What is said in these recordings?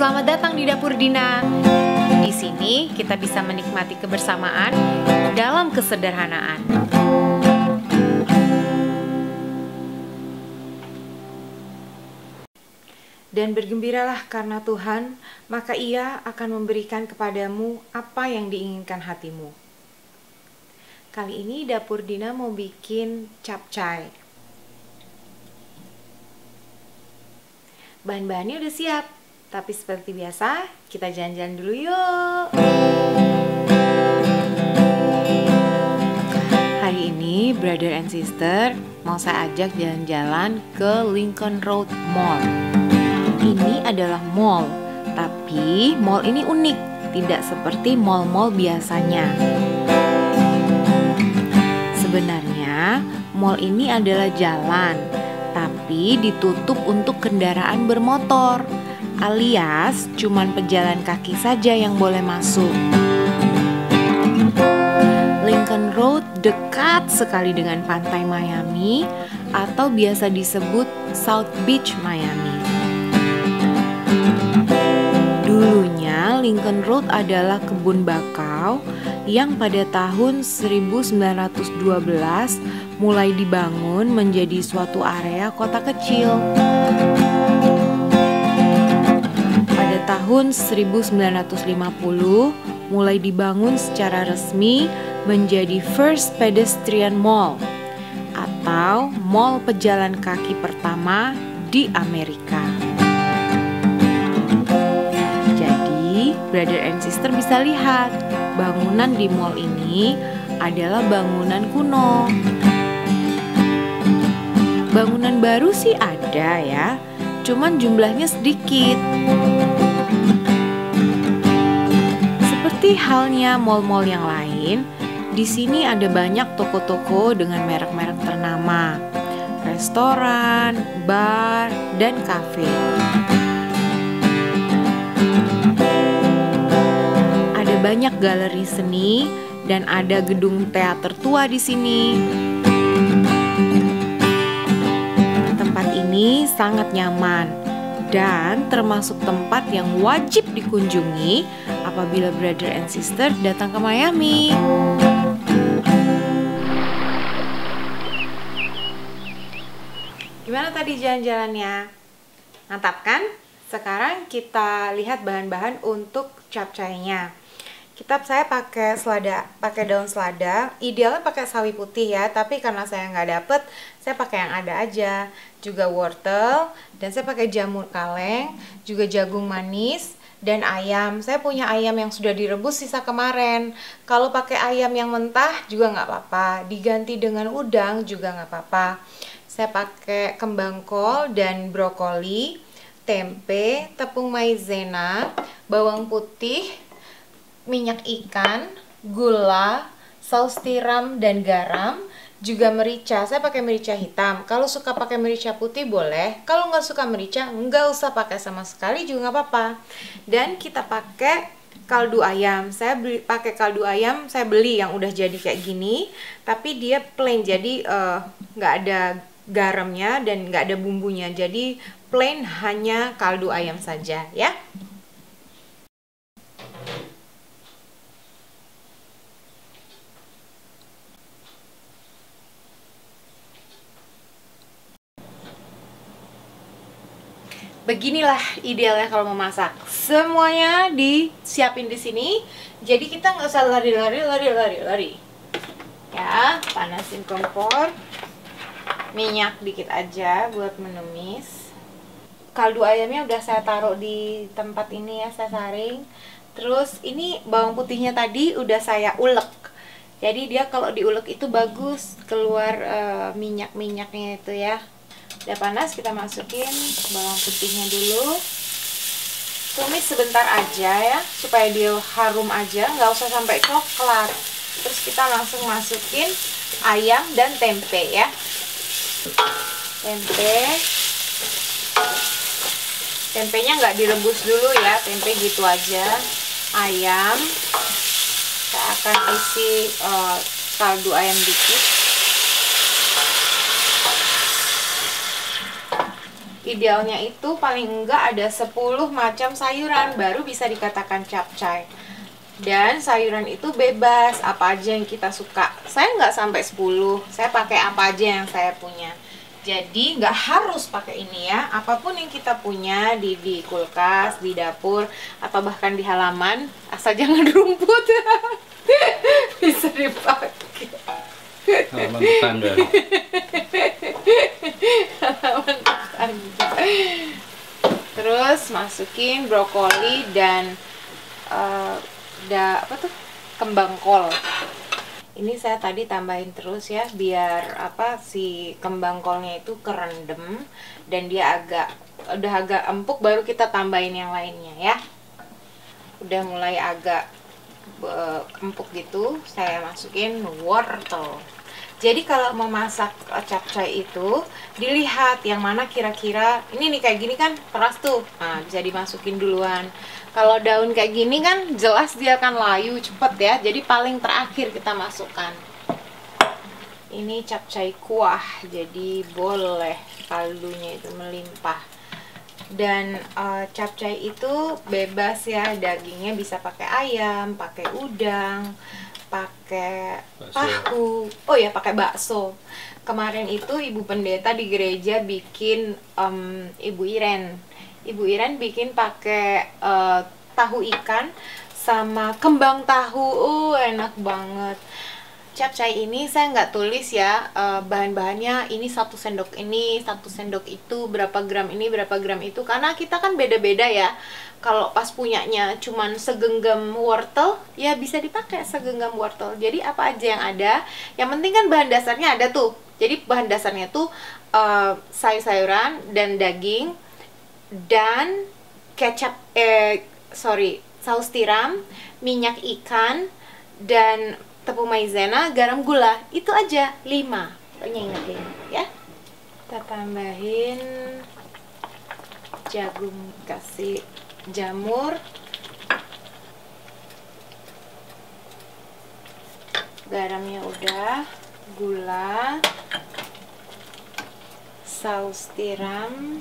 Selamat datang di Dapur Dina. Di sini kita bisa menikmati kebersamaan dalam kesederhanaan. Dan bergembiralah karena Tuhan, maka Ia akan memberikan kepadamu apa yang diinginkan hatimu. Kali ini Dapur Dina mau bikin capcay. Bahan-bahannya udah siap, tapi seperti biasa, kita jalan-jalan dulu yuk. Hari ini, brother and sister, mau saya ajak jalan-jalan ke Lincoln Road Mall. Ini adalah mall, tapi mall ini unik, tidak seperti mall-mall biasanya. Sebenarnya, mall ini adalah jalan, tapi ditutup untuk kendaraan bermotor, alias cuman pejalan kaki saja yang boleh masuk. Lincoln Road dekat sekali dengan pantai Miami atau biasa disebut South Beach Miami. Dulunya Lincoln Road adalah kebun bakau yang pada tahun 1912 mulai dibangun menjadi suatu area kota kecil. Pada tahun 1950 mulai dibangun secara resmi menjadi First Pedestrian Mall atau mall pejalan kaki pertama di Amerika. Jadi, brother and sister bisa lihat bangunan di mall ini adalah bangunan kuno. Bangunan baru sih ada ya, cuman jumlahnya sedikit. Seperti halnya mall-mall yang lain, di sini ada banyak toko-toko dengan merek-merek ternama, restoran, bar, dan kafe. Ada banyak galeri seni dan ada gedung teater tua di sini. Tempat ini sangat nyaman dan termasuk tempat yang wajib dikunjungi apabila brother and sister datang ke Miami. Gimana tadi jalan-jalannya? Mantap kan? Sekarang kita lihat bahan-bahan untuk capcaynya. Saya pakai daun selada. Idealnya pakai sawi putih ya, tapi karena saya nggak dapet, saya pakai yang ada aja. Juga wortel, dan saya pakai jamur kaleng, juga jagung manis, dan ayam. Saya punya ayam yang sudah direbus sisa kemarin. Kalau pakai ayam yang mentah juga nggak apa-apa, diganti dengan udang juga nggak apa-apa. Saya pakai kembang kol dan brokoli, tempe, tepung maizena, bawang putih, minyak ikan, gula, saus tiram dan garam, juga merica. Saya pakai merica hitam. Kalau suka pakai merica putih boleh. Kalau nggak suka merica, nggak usah pakai sama sekali juga nggak apa-apa. Dan kita pakai kaldu ayam. Pakai kaldu ayam, saya beli yang udah jadi kayak gini, tapi dia plain, jadi nggak ada garamnya dan nggak ada bumbunya. Jadi plain, hanya kaldu ayam saja ya. Beginilah idealnya kalau memasak. Semuanya disiapin di sini. Jadi kita nggak usah lari. Ya, panasin kompor. Minyak dikit aja buat menumis. Kaldu ayamnya udah saya taruh di tempat ini ya, saya saring. Terus ini bawang putihnya tadi udah saya ulek. Jadi dia kalau diulek itu bagus keluar minyak-minyaknya itu ya. Udah panas, kita masukin bawang putihnya dulu. Tumis sebentar aja ya, supaya dia harum aja, nggak usah sampai coklat. Terus kita langsung masukin ayam dan tempe ya. Tempenya nggak direbus dulu ya, tempe gitu aja. Ayam, saya akan isi kaldu ayam dikit. idealnya itu paling enggak ada 10 macam sayuran baru bisa dikatakan capcay. Dan sayuran itu bebas, apa aja yang kita suka. Saya nggak sampai 10, saya pakai apa aja yang saya punya. Jadi nggak harus pakai ini ya, apapun yang kita punya di kulkas, di dapur, atau bahkan di halaman, asal jangan rumput bisa dipakai. Halaman tetangga. Halaman tetangga. Terus masukin brokoli dan kembang kol. Ini saya tadi tambahin terus ya, biar si kembang kolnya itu kerendam dan dia udah agak empuk, baru kita tambahin yang lainnya ya. Udah mulai agak empuk gitu, saya masukin wortel. Jadi kalau mau masak capcay itu dilihat yang mana kira-kira ini nih, kayak gini kan keras tuh, nah bisa dimasukin duluan. Kalau daun kayak gini kan jelas dia akan layu cepet ya, jadi paling terakhir kita masukkan. Ini capcay kuah, jadi boleh kaldunya itu melimpah. Dan capcay itu bebas ya, dagingnya bisa pakai ayam, pakai udang, pakai tahu, oh ya pakai bakso. Kemarin itu ibu pendeta di gereja bikin, Ibu Iren bikin pakai tahu ikan sama kembang tahu, enak banget. Capcay ini saya nggak tulis ya bahan-bahannya, ini 1 sendok ini, 1 sendok itu, berapa gram ini, berapa gram itu, karena kita kan beda-beda ya. Kalau pas punyanya cuman segenggam wortel, ya bisa dipakai segenggam wortel. Jadi apa aja yang ada, yang penting kan bahan dasarnya ada tuh. Jadi bahan dasarnya tuh sayur-sayuran dan daging dan kecap, saus tiram, minyak ikan, dan tepung maizena, garam, gula. Itu aja 5. Pokoknya ingetin ya. Kita tambahin jagung, kasih jamur, garamnya udah, gula, saus tiram,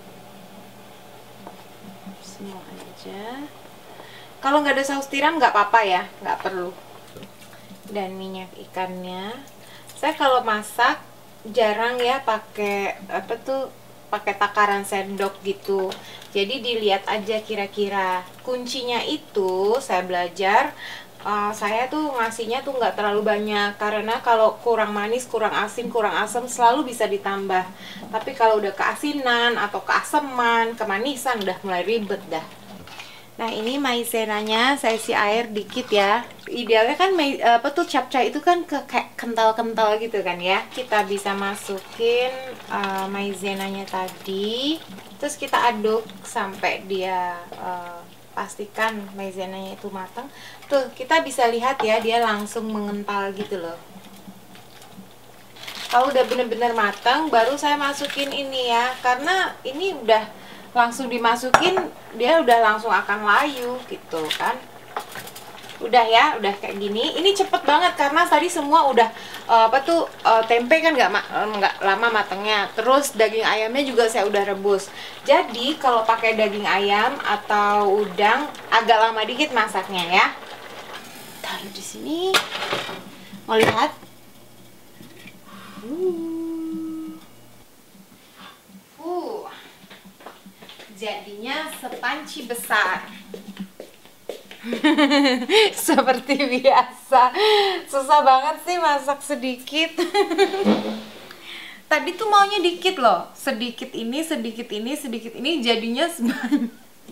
semua aja. Kalau nggak ada saus tiram nggak apa-apa ya, nggak perlu. Dan minyak ikannya, saya kalau masak jarang ya pakai pakai takaran sendok gitu. Jadi dilihat aja kira-kira. Kuncinya itu saya belajar, saya tuh ngasihnya tuh nggak terlalu banyak, karena kalau kurang manis, kurang asin, kurang asam selalu bisa ditambah. Tapi kalau udah keasinan atau keasaman, kemanisan, udah mulai ribet dah. Nah ini maizenanya saya isi air dikit ya. Idealnya kan capcay itu kan kayak kental-kental gitu kan ya. Kita bisa masukin maizenanya tadi, terus kita aduk sampai dia pastikan maizenanya itu matang. Tuh kita bisa lihat ya, dia langsung mengental gitu loh. Kalau udah bener-bener matang, baru saya masukin ini ya, karena ini udah langsung dimasukin, dia udah langsung akan layu gitu kan. Udah ya, udah kayak gini. Ini cepet banget karena tadi semua udah tempe kan nggak lama matangnya. Terus daging ayamnya juga saya udah rebus. Jadi kalau pakai daging ayam atau udang agak lama dikit masaknya ya. Taruh di sini. Mau lihat? Jadinya sepanci besar. Seperti biasa. Susah banget sih masak sedikit. Tadi tuh maunya dikit loh. Sedikit ini, sedikit ini, sedikit ini, jadinya sebanyak.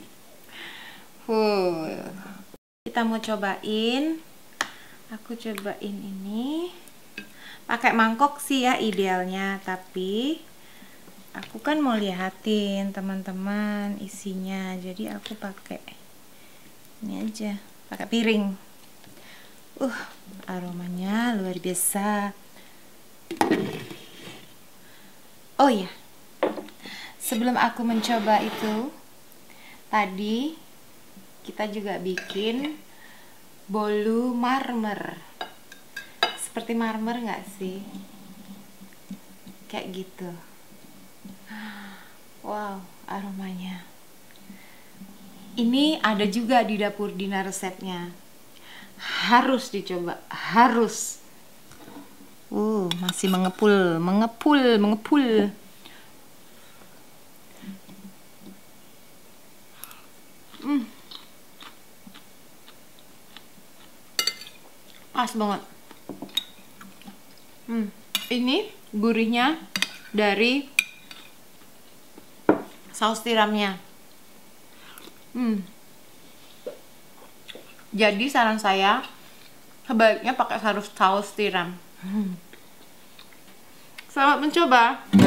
Kita mau cobain. Aku cobain ini. Pakai mangkok sih ya idealnya, tapi aku kan mau lihatin teman-teman isinya, jadi aku pakai ini aja, pakai piring. Aromanya luar biasa. Oh ya, sebelum aku mencoba itu, tadi kita juga bikin bolu marmer. Seperti marmer nggak sih? Kayak gitu. Wow, aromanya. Ini ada juga di dapur Dina resepnya. Harus dicoba, harus. Masih mengepul. Pas banget. Ini gurihnya dari saus tiramnya. Jadi saran saya sebaiknya pakai saus tiram. Selamat mencoba.